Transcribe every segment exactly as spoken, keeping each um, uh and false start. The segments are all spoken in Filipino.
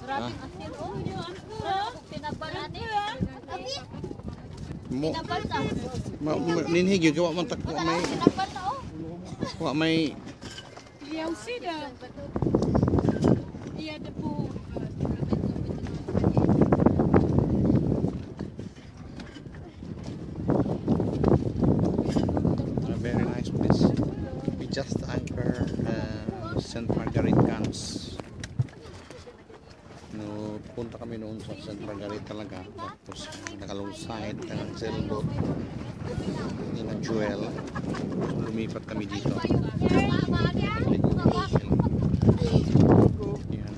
Maraming asin, oh. Tinabal natin. Mo, Tinabal sa. ma, ma, ninhig yun, kawa man takwa may, Tinabal na, oh. kawa may, Iya usida. Iya debu. a very nice place. We just anchor uh, Saint Margaret Camps. No, punta kami noon sa Saint Margaret talaga. Tapos nakalusahid ng sailboat ni na Joel. Lumipat kami dito. Yan.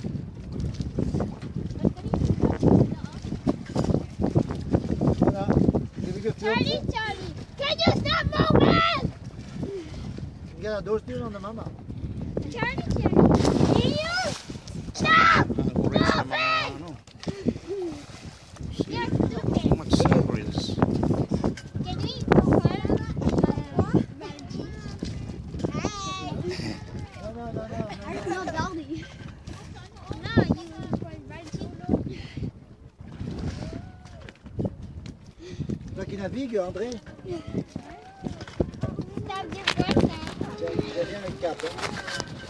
Charlie, Charlie, can you stop moving? Yeah, those two on the mama. Charlie, Charlie, can you stop Ang orange na mga moving? ano. You're So stupid. much cereals. Can we go for uh, Reggie? Hey. No, no, no, no. No, Dolly. No, you for Reggie. Toi qui navigue, André. Stop your birthday. Tiens, il vient avec cap. Hein.